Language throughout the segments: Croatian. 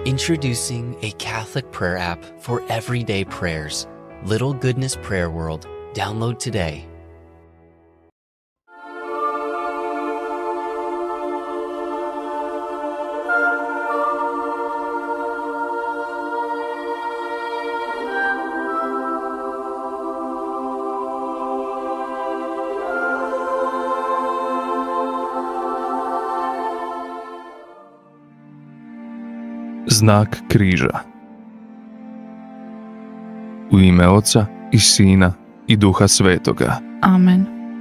Introducing a Catholic prayer app for everyday prayers. Little Goodness Prayer World. Download today. Znak križa. U ime Oca i Sina i Duha Svetoga. Amen.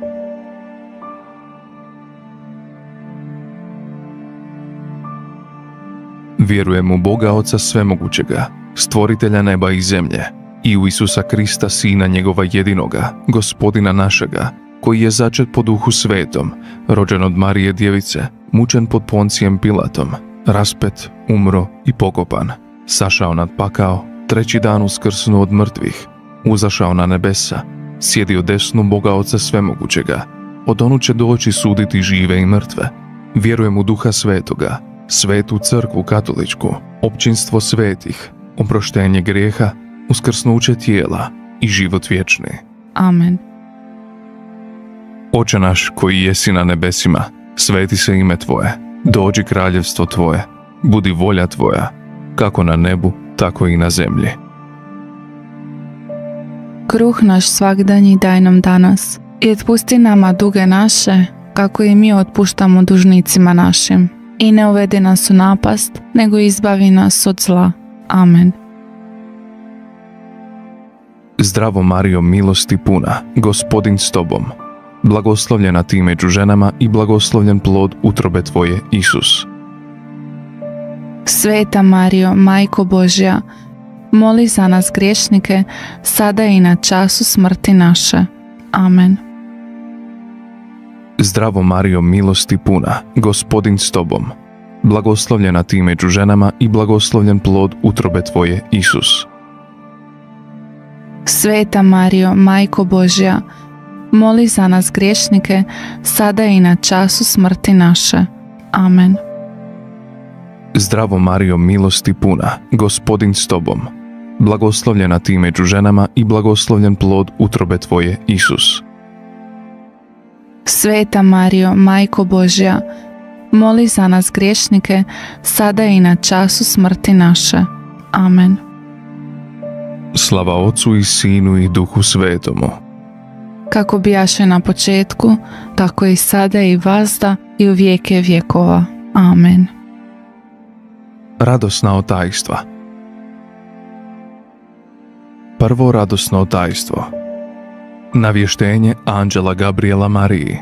Vjerujem u Boga Oca Svemogućega, stvoritelja neba i zemlje, i u Isusa Krista, Sina njegova jedinoga, Gospodina našega, koji je začet po Duhu Svetom, rođen od Marije Djevice, mučen pod Poncijem Pilatom, raspet, umro i pokopan, sašao nad pakao, treći dan uskrsnuo od mrtvih, uzašao na nebesa, sjedi u desnu Boga Oca Svemogućega, odonu će doći suditi žive i mrtve. Vjerujem u Duha Svetoga, Svetu crkvu katoličku, općinstvo svetih, oproštenje grijeha, uskrsnuće tijela i život vječni. Amen. Oče naš koji jesi na nebesima, sveti se ime Tvoje, dođi kraljevstvo Tvoje, budi volja Tvoja, kako na nebu, tako i na zemlji. Kruh naš svagdanji daj nam danas i otpusti nama duge naše, kako i mi otpuštamo dužnicima našim. I ne uvedi nas u napast, nego izbavi nas od zla. Amen. Zdravo Marijo, milosti puna, Gospodin s Tobom, blagoslovljena ti među ženama i blagoslovljen plod utrobe Tvoje, Isus. Sveta Marijo, Majko Božja, moli za nas griješnike, sada i na času smrti naše. Amen. Zdravo Marijo, milosti puna, Gospodin s Tobom, blagoslovljena ti među ženama i blagoslovljen plod utrobe Tvoje, Isus. Sveta Marijo, Majko Božja, moli za nas griješnike, sada i na času smrti naše. Amen. Zdravo Marijo, milosti puna, Gospodin s Tobom, blagoslovljena ti među ženama i blagoslovljen plod utrobe Tvoje, Isus. Sveta Marijo, Majko Božja, moli za nas griješnike, sada i na času smrti naše. Amen. Slava Ocu i Sinu i Duhu Svetomu. Kako bijaše na početku, tako i sada i vazda i u vijeke vjekova. Amen. Radosna otajstva. Prvo radosno otajstvo. Navještenje anđela Gabriela Mariji.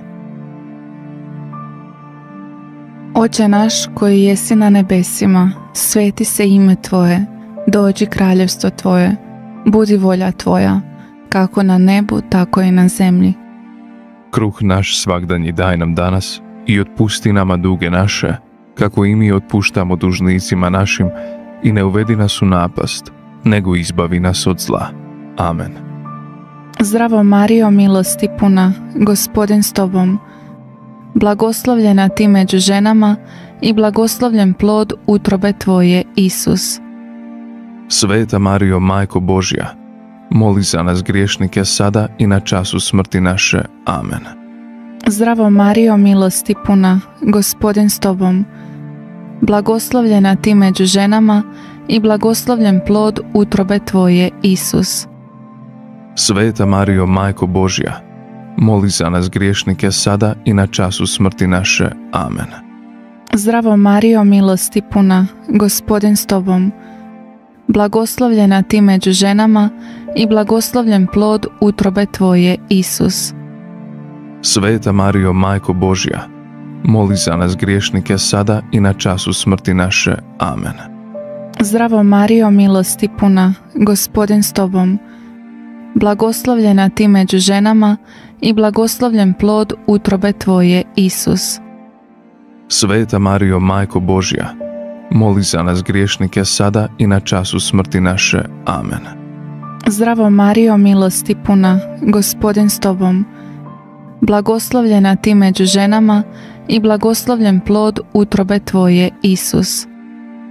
Oče naš koji jesi na nebesima, sveti se ime Tvoje, dođi kraljevstvo Tvoje, budi volja Tvoja, kako na nebu, tako i na zemlji. Kruh naš svagdanji daj nam danas i otpusti nama duge naše, kako i mi otpuštamo dužnicima našim, i ne uvedi nas u napast, nego izbavi nas od zla. Amen. Zdravo Marijo, milosti puna, Gospodin s Tobom, blagoslovljena ti među ženama i blagoslovljen plod utrobe Tvoje, Isus. Sveta Marijo, Majko Božja, moli za nas griješnike sada i na času smrti naše. Amen. Zdravo Marijo, milosti puna, Gospodin s Tobom, blagoslovljena ti među ženama i blagoslovljen plod utrobe Tvoje, Isus. Sveta Marijo, Majko Božja, moli za nas griješnike sada i na času smrti naše. Amen. Zdravo Marijo, milosti puna, Gospodin s Tobom, blagoslovljena ti među ženama i blagoslovljen plod utrobe Tvoje, Isus. Sveta Marijo, Majko Božja, moli za nas griješnike sada i na času smrti naše. Amen. Zdravo Marijo, milosti puna, Gospodin s Tobom, blagoslovljena ti među ženama i blagoslovljen plod utrobe Tvoje, Isus. Sveta Marijo, Majko Božja, moli za nas griješnike sada i na času smrti naše. Amen. Zdravo Marijo, milosti puna, Gospodin s Tobom, blagoslovljena ti među ženama i blagoslovljen plod utrobe Tvoje, Isus.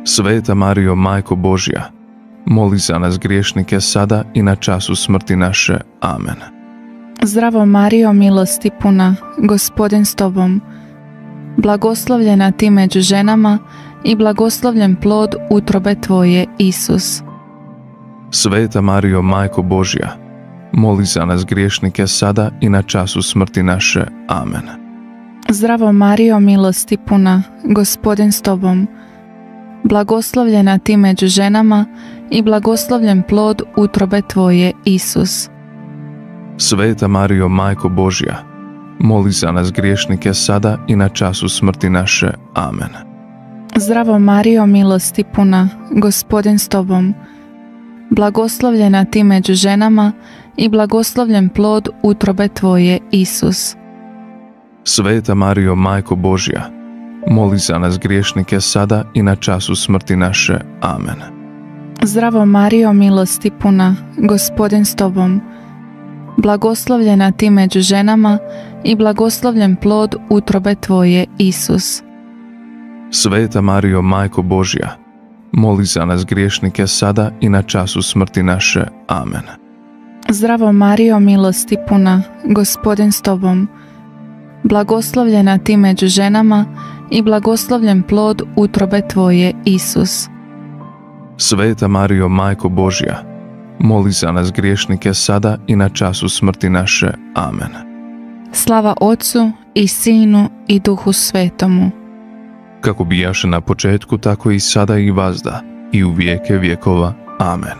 Sveta Marijo, Majko Božja, moli za nas griješnike sada i na času smrti naše. Amen. Zdravo Marijo, milosti puna, Gospodin s tobom, blagoslovljena ti među ženama i blagoslovljen plod utrobe tvoje, Isus. Sveta Marijo, Majko Božja, moli za nas griješnike sada i na času smrti naše. Amen. Zdravo Marijo, milosti puna, Gospodin s tobom, blagoslovljena ti među ženama i blagoslovljen plod utrobe tvoje, Isus. Sveta Marijo, Majko Božja, moli za nas griješnike sada i na času smrti naše. Amen. Zdravo Marijo, milosti puna, Gospodin s tobom, blagoslovljena ti među ženama i blagoslovljen plod utrobe tvoje, Isus. Sveta Marijo, Majko Božja, moli za nas griješnike sada i na času smrti naše. Amen. Zdravo Marijo, milosti puna, Gospodin s tobom, blagoslovljena ti među ženama i blagoslovljen plod utrobe tvoje, Isus. Sveta Marijo, Majko Božja, moli za nas griješnike sada i na času smrti naše. Amen. Zdravo Marijo, milosti puna, Gospodin s tobom, blagoslovljena ti među ženama i blagoslovljen plod utrobe tvoje, Isus. Sveta Marijo, Majko Božja, moli za nas griješnike sada i na času smrti naše. Amen. Slava Otcu i Sinu i Duhu Svetomu. Kako bijaše na početku, tako i sada i vazda, i u vijeke vjekova. Amen.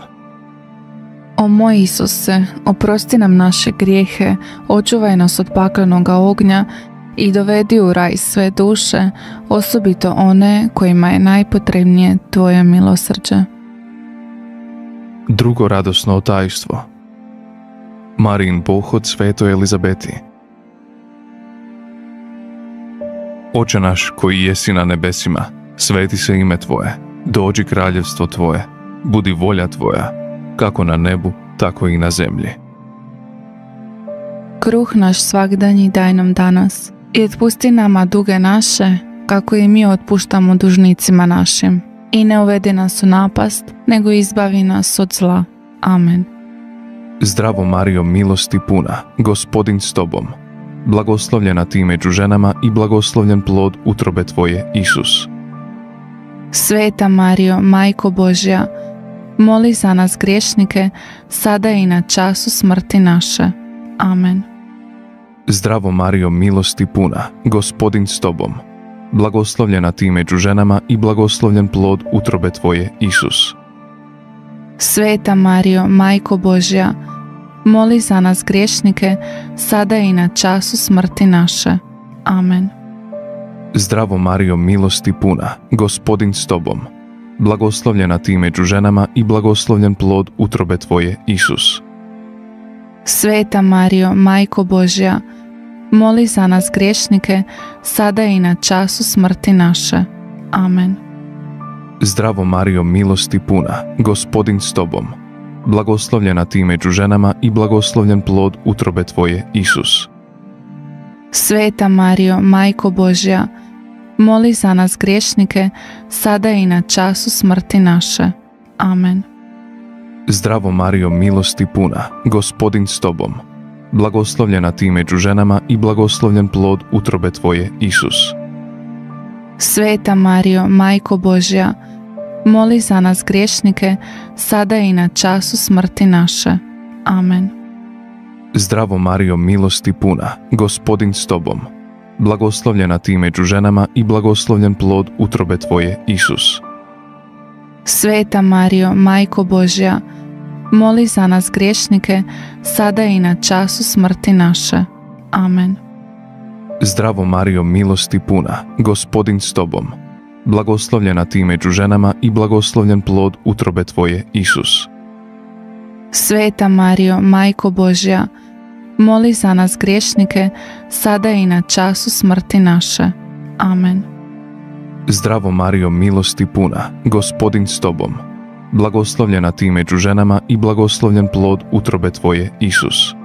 O moj Isuse, oprosti nam naše grijehe, očuvaj nas od paklenoga ognja i dovedi u raj sve duše, osobito one kojima je najpotrebnije tvoje milosrđe. Drugo radosno tajstvo. Marijin pohod svetoj Elizabeti. Oče naš koji jesi na nebesima, sveti se ime tvoje, dođi kraljevstvo tvoje, budi volja tvoja, kako na nebu, tako i na zemlji. Kruh naš svagdanji daj nam danas i otpusti nama duge naše, kako i mi otpuštamo dužnicima našim. I ne uvedi nas u napast, nego izbavi nas od zla. Amen. Zdravo Marijo, milosti puna, Gospodin s tobom, blagoslovljena ti među ženama i blagoslovljen plod utrobe tvoje, Isus. Sveta Marijo, Majko Božja, moli za nas griješnike, sada i na času smrti naše. Amen. Zdravo Marijo, milosti puna, Gospodin s tobom, blagoslovljena ti među ženama i blagoslovljen plod utrobe tvoje, Isus. Sveta Marijo, Majko Božja, moli za nas griješnike, sada i na času smrti naše. Amen. Zdravo Marijo, milosti puna, Gospodin s tobom, blagoslovljena ti među ženama i blagoslovljen plod utrobe tvoje, Isus. Sveta Marijo, Majko Božja, moli za nas griješnike, sada i na času smrti naše. Amen. Zdravo Marijo, milosti puna, Gospodin s tobom, blagoslovljena ti među ženama i blagoslovljen plod utrobe tvoje, Isus. Sveta Marijo, Majko Božja, moli za nas griješnike, sada i na času smrti naše. Amen. Zdravo Marijo, milosti puna, Gospodin s tobom, blagoslovljena ti među ženama i blagoslovljen plod utrobe tvoje, Isus. Sveta Marijo, Majko Božja, moli za nas griješnike, sada i na času smrti naše. Amen. Zdravo Marijo, milosti puna, Gospodin s tobom, blagoslovljena ti među ženama i blagoslovljen plod utrobe tvoje, Isus. Sveta Marijo, Majko Božja, moli za nas griješnike, sada i na času smrti naše. Amen. Zdravo Marijo, milosti puna, Gospodin s tobom, blagoslovljena ti među ženama i blagoslovljen plod utrobe tvoje, Isus. Sveta Marijo, Majko Božja, moli za nas griješnike, sada i na času smrti naše. Amen. Zdravo Marijo, milosti puna, Gospodin s tobom, blagoslovljena ti među ženama i blagoslovljen plod utrobe tvoje, Isus.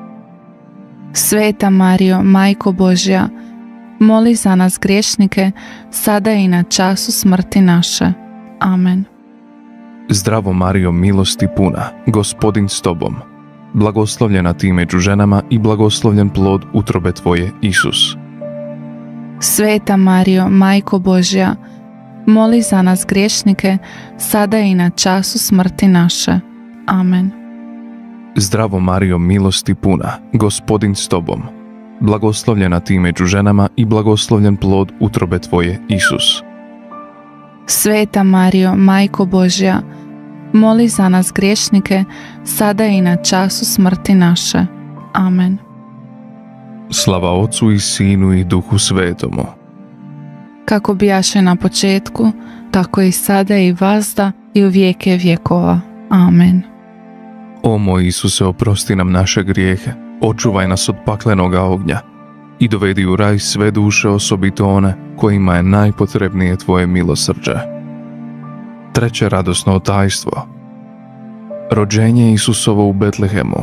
Sveta Marijo, Majko Božja, moli za nas griješnike, sada i na času smrti naše. Amen. Zdravo Marijo, milosti puna, Gospodin s tobom. Blagoslovljena ti među ženama i blagoslovljen plod utrobe tvoje, Isus. Sveta Marijo, Majko Božja, moli za nas griješnike, sada i na času smrti naše. Amen. Zdravo Marijo, milosti puna, Gospodin s tobom. Blagoslovljena ti među ženama i blagoslovljen plod utrobe tvoje, Isus. Sveta Marijo, Majko Božja, moli za nas griješnike, sada i na času smrti naše. Amen. Slava Otcu i Sinu i Duhu Svetomu. Kako bijaše na početku, tako i sada i vazda i u vijeke vjekova. Amen. O moj Isuse, oprosti nam naše grijehe, očuvaj nas od paklenoga ognja i dovedi u raj sve duše, osobito one kojima je najpotrebnije tvoje milosrđe. Treće radosno tajstvo. Rođenje Isusovo u Betlehemu.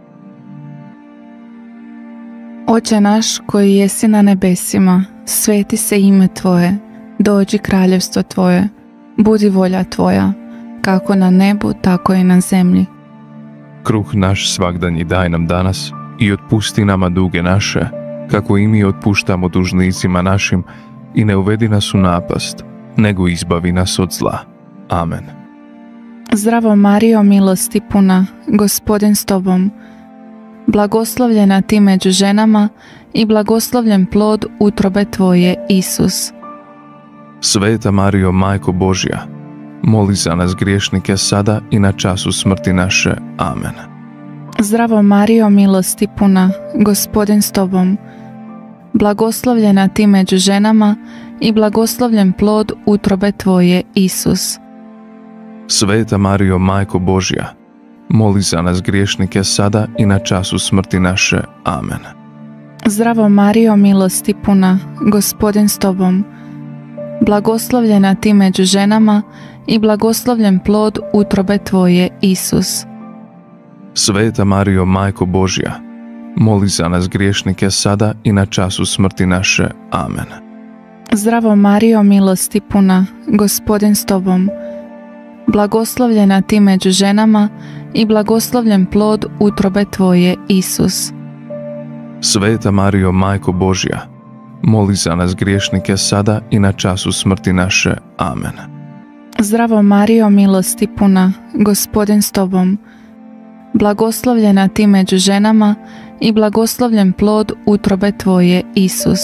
Oče naš koji jesi na nebesima, sveti se ime Tvoje, dođi kraljevstvo Tvoje, budi volja Tvoja, kako na nebu, tako i na zemlji. Kruh naš svagdanji daj nam danas i otpusti nama duge naše, kako i mi otpuštamo dužnicima našim, i ne uvedi nas u napast, nego izbavi nas od zla. Amen. Zdravo Marijo, milosti puna, Gospodin s Tobom, blagoslovljena ti među ženama i blagoslovljen plod utrobe Tvoje, Isus. Sveta Marijo, Majko Božja, moli za nas griješnike sada i na času smrti naše. Amen. Zdravo Marijo, milosti puna, Gospodin s Tobom, blagoslovljena ti među ženama i blagoslovljen plod utrobe Tvoje, Isus. Sveta Marijo, Majko Božja, moli za nas griješnike sada i na času smrti naše. Amen. Zdravo Marijo, milosti puna, Gospodin s Tobom, blagoslovljena ti među ženama i blagoslovljen plod utrobe Tvoje, Isus. Sveta Marijo, Majko Božja, moli za nas griješnike sada i na času smrti naše. Amen. Zdravo Marijo, milosti puna, Gospodin s Tobom, blagoslovljena ti među ženama i blagoslovljen plod utrobe Tvoje, Isus. Sveta Marijo, Majko Božja, moli za nas griješnike sada i na času smrti naše. Amen. Zdravo Marijo, milosti puna, Gospodin s Tobom, blagoslovljena ti među ženama i blagoslovljen plod utrobe Tvoje, Isus.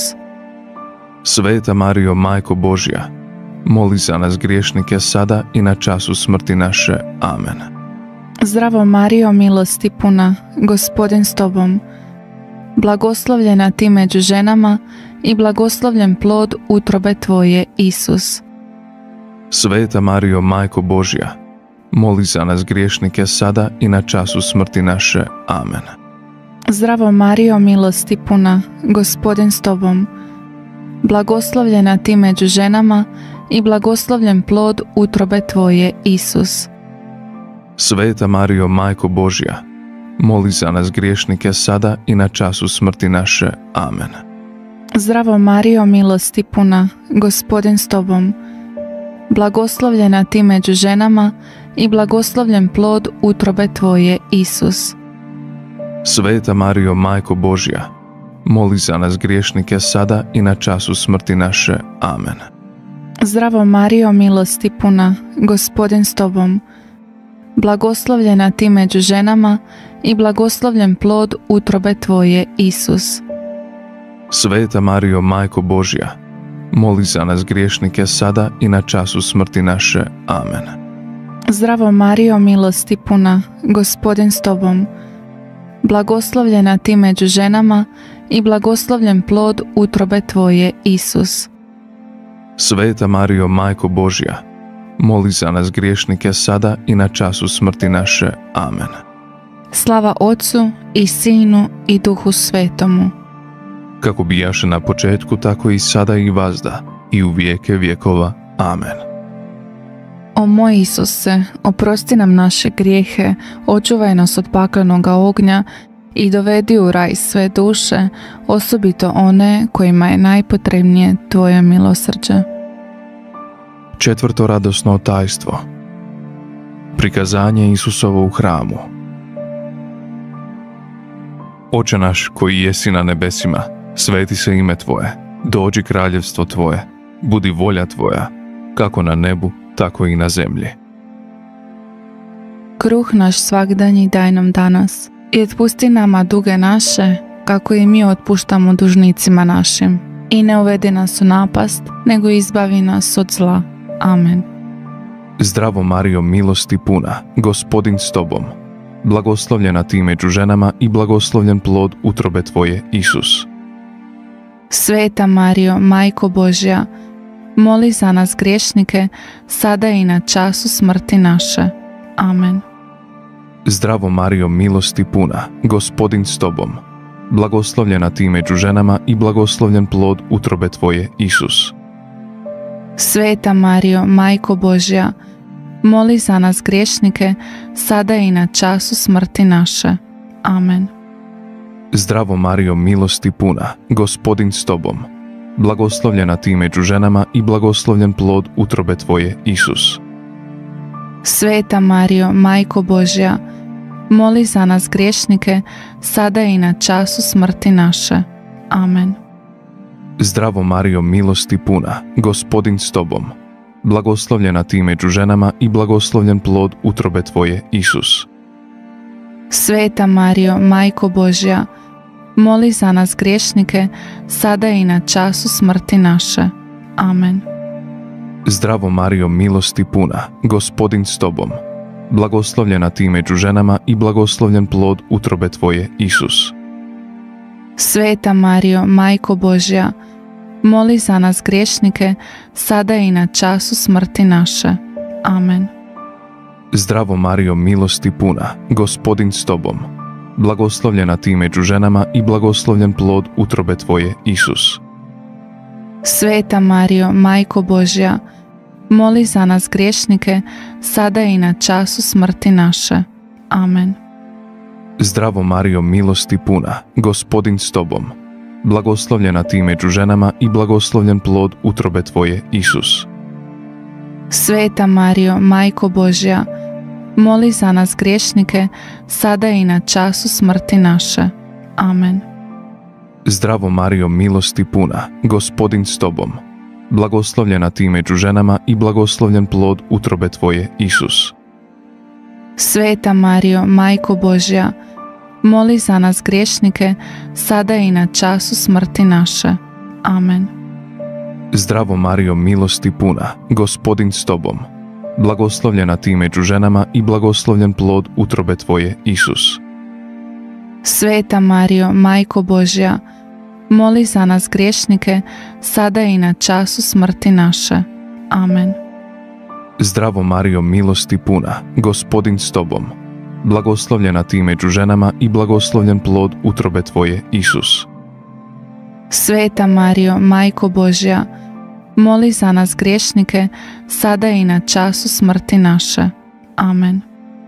Sveta Marijo, Majko Božja, moli za nas griješnike sada i na času smrti naše. Amen. Zdravo Marijo, milosti puna, Gospodin s Tobom, blagoslovljena ti među ženama i blagoslovljen plod utrobe Tvoje, Isus. Sveta Marijo, Majko Božja, moli za nas griješnike sada i na času smrti naše. Amen. Zdravo Marijo, milosti puna, Gospodin s Tobom, blagoslovljena ti među ženama i blagoslovljen plod utrobe Tvoje, Isus. Sveta Marijo, Majko Božja, moli za nas griješnike sada i na času smrti naše. Amen. Zdravo Marijo, milosti puna, Gospodin s Tobom, blagoslovljena ti među ženama i blagoslovljen plod utrobe Tvoje, Isus. Sveta Marijo, Majko Božja, moli za nas griješnike sada i na času smrti naše. Amen. Zdravo Marijo, milosti puna, Gospodin s Tobom, blagoslovljena ti među ženama i blagoslovljen plod utrobe Tvoje, Isus. Sveta Marijo, Majko Božja, moli za nas griješnike sada i na času smrti naše. Amen. Zdravo Marijo, milosti puna, Gospodin s Tobom, blagoslovljena ti među ženama i blagoslovljen plod utrobe Tvoje, Isus. Sveta Marijo, Majko Božja, moli za nas griješnike sada i na času smrti naše. Amen. Slava Otcu i Sinu i Duhu Svetomu. Kako bijaše na početku, tako i sada i vazda i u vijeke vjekova. Amen. O moj Isuse, oprosti nam naše grijehe, očuvaj nas od paklenoga ognja i dovedi u raj sve duše, osobito one kojima je najpotrebnije Tvoje milosrđe. Četvrto radosno tajstvo. Prikazanje Isusovo u hramu. Oče naš koji jesi na nebesima, sveti se ime Tvoje, dođi kraljevstvo Tvoje, budi volja Tvoja, kako na nebu, tako i na zemlji. Kruh naš svagdanji daj nam danas i otpusti nama duge naše, kako i mi otpuštamo dužnicima našim. I ne uvedi nas u napast, nego izbavi nas od zla. Amen. Zdravo Marijo, milosti puna, Gospodin s Tobom, blagoslovljena Ti među ženama i blagoslovljen plod utrobe Tvoje, Isus. Sveta Marijo, Majko Božja, moli za nas griješnike, sada i na času smrti naše. Amen. Zdravo Marijo, milosti puna, Gospodin s Tobom, blagoslovljena Ti među ženama i blagoslovljen plod utrobe Tvoje, Isus. Sveta Marijo, Majko Božja, moli za nas griješnike, sada i na času smrti naše. Amen. Zdravo Marijo, milosti puna, Gospodin s Tobom, blagoslovljena Ti među ženama i blagoslovljen plod utrobe Tvoje, Isus. Sveta Marijo, Majko Božja, moli za nas griješnike, sada i na času smrti naše. Amen. Zdravo Marijo, milosti puna, Gospodin s Tobom, blagoslovljena Ti među ženama i blagoslovljen plod utrobe Tvoje, Isus. Sveta Marijo, Majko Božja, moli za nas griješnike, sada i na času smrti naše. Amen. Zdravo Marijo, milosti puna, Gospodin s Tobom, blagoslovljena Ti među ženama i blagoslovljen plod utrobe Tvoje, Isus. Sveta Marijo, Majko Božja, moli za nas griješnike, sada i na času smrti naše. Amen. Zdravo Marijo, milosti puna, Gospodin s Tobom, blagoslovljena Ti među ženama i blagoslovljen plod utrobe Tvoje, Isus. Sveta Marijo, Majko Božja, moli za nas griješnike, sada i na času smrti naše. Amen. Zdravo Marijo, milosti puna, Gospodin s Tobom, blagoslovljena Ti među ženama i blagoslovljen plod utrobe Tvoje, Isus. Sveta Marijo, Majko Božja, moli za nas griješnike, sada i na času smrti naše. Amen. Zdravo Marijo, milosti puna, Gospodin s Tobom, blagoslovljena Ti među ženama i blagoslovljen plod utrobe Tvoje, Isus. Sveta Marijo, Majko Božja, moli za nas griješnike, sada i na času smrti naše. Amen. Zdravo Marijo, milosti puna, Gospodin s Tobom, blagoslovljena Ti među ženama i blagoslovljen plod utrobe Tvoje, Isus. Sveta Marijo, Majko Božja, moli za nas griješnike, sada i na času smrti naše. Amen. Zdravo Marijo, milosti puna, Gospodin s Tobom, blagoslovljena Ti među ženama i blagoslovljen plod utrobe Tvoje, Isus. Sveta Marijo, Majko Božja, moli za nas griješnike, sada i na času smrti naše. Amen.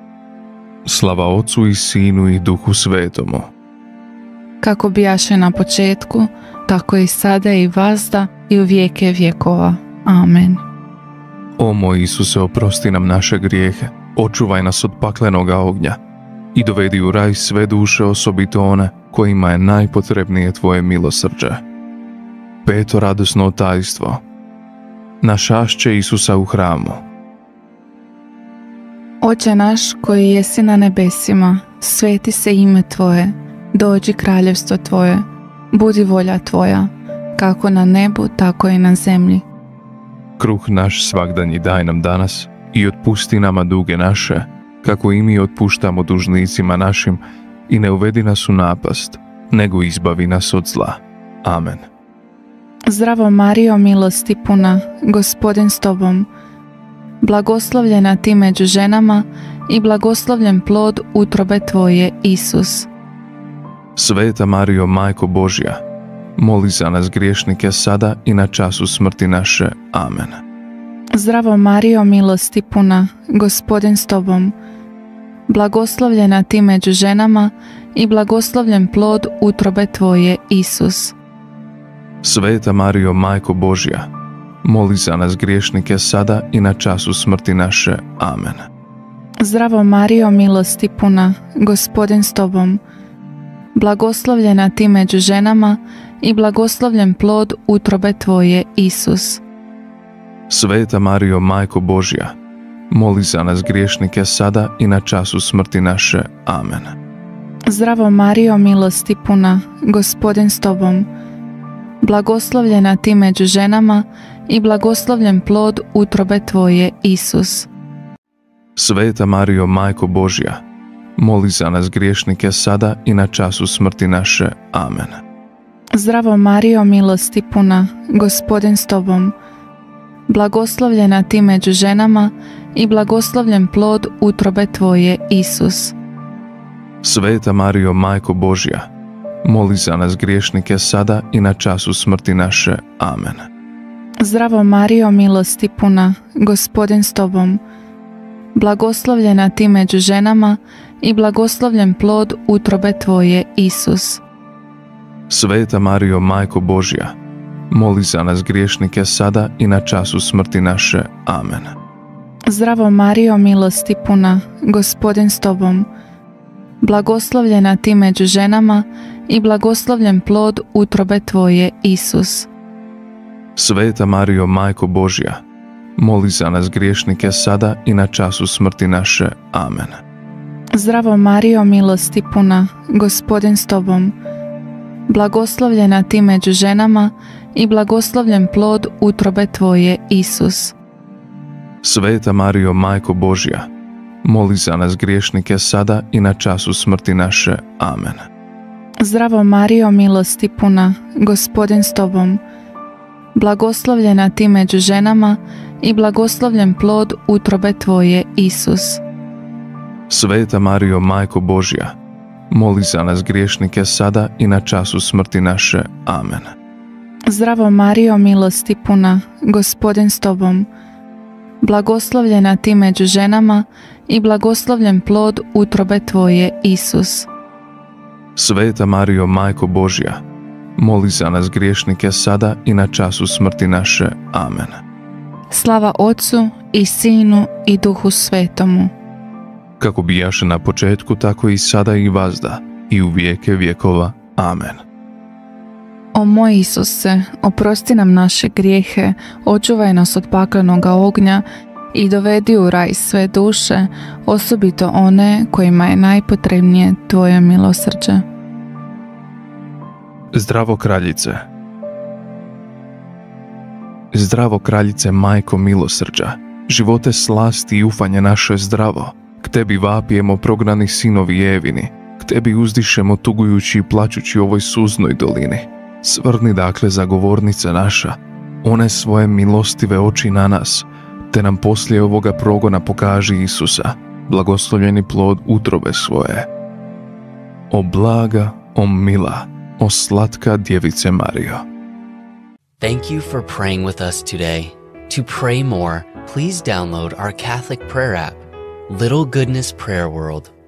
Slava Otcu i Sinu i Duhu Svetomu. Kako bijaše na početku, tako i sada i vazda i u vijeke vjekova. Amen. O moj Isuse, oprosti nam naše grijehe, očuvaj nas od paklenoga ognja i dovedi u raj sve duše, osobito one kojima je najpotrebnije Tvoje milosrđe. Peto radosno tajstvo. Našašće Isusa u hramu. Oče naš koji jesi na nebesima, sveti se ime Tvoje, dođi kraljevstvo Tvoje, budi volja Tvoja, kako na nebu, tako i na zemlji. Kruh naš svagdanji daj nam danas i otpusti nama duge naše, kako i mi otpuštamo dužnicima našim, i ne uvedi nas u napast, nego izbavi nas od zla. Amen. Zdravo Marijo, milosti puna, Gospodin s Tobom, blagoslovljena Ti među ženama i blagoslovljen plod utrobe Tvoje, Isus. Sveta Marijo, Majko Božja, moli za nas griješnike sada i na času smrti naše. Amen. Zdravo Marijo, milosti puna, Gospodin s Tobom, blagoslovljena Ti među ženama i blagoslovljen plod utrobe Tvoje, Isus. Sveta Marijo, Majko Božja, moli za nas griješnike sada i na času smrti naše. Amen. Zdravo Marijo, milosti puna, Gospodin s tobom, blagoslovljena ti među ženama i blagoslovljen plod utrobe tvoje, Isus. Sveta Marijo, Majko Božja, moli za nas griješnike sada i na času smrti naše. Amen. Zdravo Marijo, milosti puna, Gospodin s tobom, blagoslovljena ti među ženama i blagoslovljen plod utrobe tvoje, Isus. Sveta Marijo, Majko Božja, moli za nas griješnike sada i na času smrti naše. Amen. Zdravo Marijo, milosti puna, Gospodin s tobom, blagoslovljena ti među ženama i blagoslovljen plod utrobe tvoje, Isus. Sveta Marijo, Majko Božja, moli za nas griješnike sada i na času smrti naše. Amen. Zdravo Marijo, milosti puna, Gospodin s tobom, blagoslovljena ti među ženama i blagoslovljen plod utrobe tvoje, Isus. Sveta Marijo, Majko Božja, moli za nas griješnike sada i na času smrti naše. Amen. Zdravo Marijo, milosti puna, Gospodin s tobom, blagoslovljena ti među ženama i blagoslovljen plod utrobe tvoje, Isus. Sveta Marijo, Majko Božja, moli za nas griješnike sada i na času smrti naše. Amen. Zdravo Marijo, milosti puna, Gospodin s tobom, blagoslovljena ti među ženama i blagoslovljen plod utrobe tvoje, Isus. Sveta Marijo, Majko Božja, moli za nas griješnike sada i na času smrti naše. Amen. Zdravo Marijo, milosti puna, Gospodin s tobom, blagoslovljena ti među ženama i blagoslovljen plod utrobe tvoje, Isus. Sveta Marijo, Majko Božja, moli za nas griješnike sada i na času smrti naše. Amen. Zdravo Marijo, milosti puna, Gospodin s tobom, blagoslovljena ti među ženama i blagoslovljen plod utrobe tvoje, Isus. Sveta Marijo, Majko Božja, moli za nas griješnike sada i na času smrti naše. Amen. Slava Otcu i Sinu i Duhu Svetomu, kako bijaše na početku, tako i sada i vazda, i u vijeke vjekova. Amen. O moj Isuse, oprosti nam naše grijehe, očuvaj nas od paklenoga ognja i dovedi u raj sve duše, osobito one kojima je najpotrebnije tvoje milosrđe. Zdravo kraljice. Zdravo kraljice, majko milosrđa, živote slasti i ufanje naše zdravo. K tebi vapijemo prognani sinovi Evini, k tebi uzdišemo tugujući i plačući u ovoj suznoj dolini. Svrni dakle zagovornice naša, one svoje milostive oči na nas, te nam poslije ovoga progona pokaži Isusa, blagoslovljeni plod utrobe svoje. O blaga, o mila, o slatka djevice Marijo. Thank you for praying with us today. To pray more, please download our Catholic prayer app, Little Goodness Prayer World.